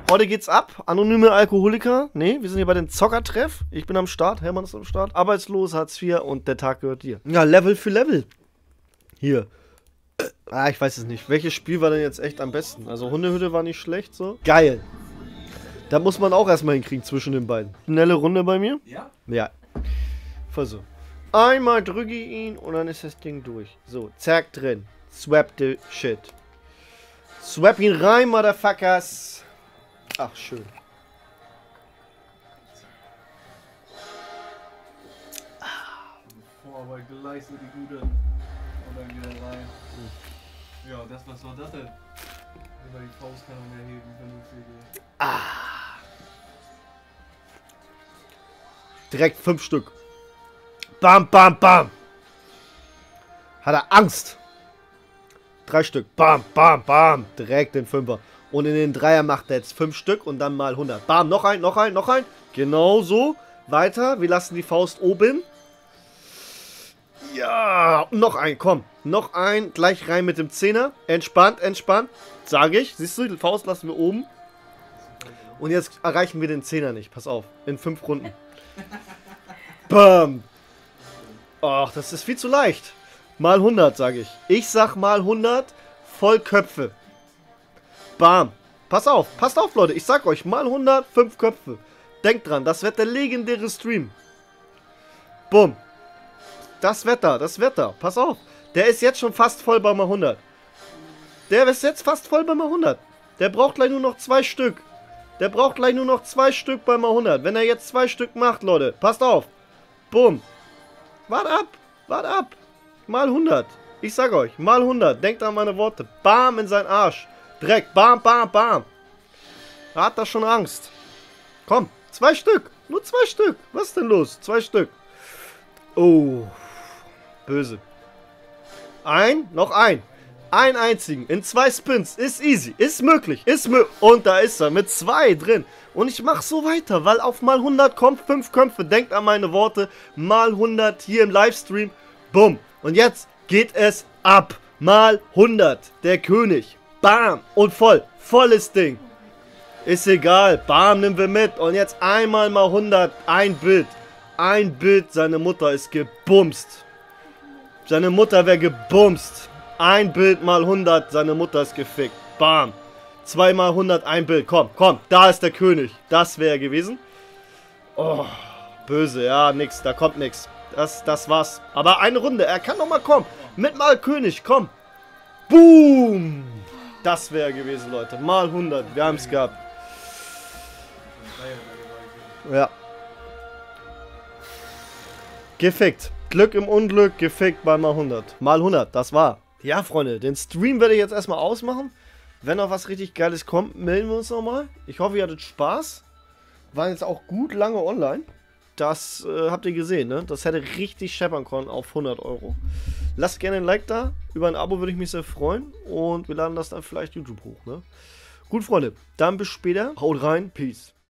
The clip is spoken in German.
Heute geht's ab. Anonyme Alkoholiker. Nee, wir sind hier bei den Zockertreff. Ich bin am Start. Hermann ist am Start. Arbeitslos, Hartz IV und der Tag gehört dir. Ja, Level für Level. Hier. Ich weiß es nicht. Welches Spiel war denn jetzt echt am besten? Also Hundehütte war nicht schlecht, so. Geil. Da muss man auch erstmal hinkriegen zwischen den beiden. Schnelle Runde bei mir? Ja? Ja. Versuch. Einmal drücke ich ihn und dann ist das Ding durch. So, zack, drin. Swap the shit. Swap ihn rein, Motherfuckers. Ach, schön. Vorarbeit geleistet, die gute. Und dann wieder rein. Ja, was war das denn? Über die Faust kann man mehr heben, vernünftig. Direkt 5 Stück. Bam, bam, bam. Hat er Angst. 3 Stück. Bam, bam, bam. Direkt den 5er. Und in den 3er macht er jetzt 5 Stück und dann mal 100. Bam, noch ein, noch ein, noch ein. Genau so. Weiter. Wir lassen die Faust oben. Ja. Noch ein, komm. Noch ein. Gleich rein mit dem 10er. Entspannt, entspannt. Sage ich. Siehst du, die Faust lassen wir oben. Und jetzt erreichen wir den 10er nicht. Pass auf. In 5 Runden. Bam. Ach, das ist viel zu leicht. Mal 100, sage ich. Ich sag mal 100. Voll Köpfe. Bam. Passt auf, Leute. Ich sag euch, mal 100, 5 Köpfe. Denkt dran, das wird der legendäre Stream. Bumm. Das Wetter. Pass auf. Der ist jetzt schon fast voll bei mal 100. Der ist jetzt fast voll bei mal 100. Der braucht gleich nur noch 2 Stück. Der braucht gleich nur noch 2 Stück bei mal 100. Wenn er jetzt 2 Stück macht, Leute. Passt auf. Bumm. Wart ab. Mal 100. Ich sag euch, mal 100. Denkt an meine Worte. Bam in seinen Arsch. Dreck. Bam, bam, bam. Da hat er schon Angst. Komm, 2 Stück. Nur 2 Stück. Was ist denn los? 2 Stück. Oh. Böse. Noch ein. Einen einzigen. In 2 Spins. Ist easy. Ist möglich. Und da ist er. Mit 2 drin. Und ich mache so weiter, weil auf mal 100 kommt 5 Köpfe. Denkt an meine Worte. Mal 100 hier im Livestream. Bumm. Und jetzt geht es ab. Mal 100. Der König. Bam. Und voll. Volles Ding. Ist egal. Bam, nehmen wir mit. Und jetzt einmal mal 100. Ein Bild. Ein Bild. Seine Mutter ist gebumst. Seine Mutter wäre gebumst. Ein Bild mal 100. Seine Mutter ist gefickt. Bam. 2 mal 100. Ein Bild. Komm. Da ist der König. Das wäre gewesen. Oh. Böse. Ja, nix. Da kommt nix. Das war's. Aber eine Runde. Er kann noch mal kommen. Mit mal König. Komm. Boom. Das wäre gewesen, Leute. Mal 100. Wir haben es gehabt. Ja. Gefickt. Glück im Unglück. Gefickt bei mal 100. Mal 100. Das war. Ja, Freunde. Den Stream werde ich jetzt erstmal ausmachen. Wenn noch was richtig Geiles kommt, melden wir uns nochmal. Ich hoffe, ihr hattet Spaß. Waren jetzt auch gut lange online. Das habt ihr gesehen, ne? Das hätte richtig scheppern können auf 100 Euro. Lasst gerne ein Like da. Über ein Abo würde ich mich sehr freuen. Und wir laden das dann vielleicht YouTube hoch, ne? Gut, Freunde. Dann bis später. Haut rein. Peace.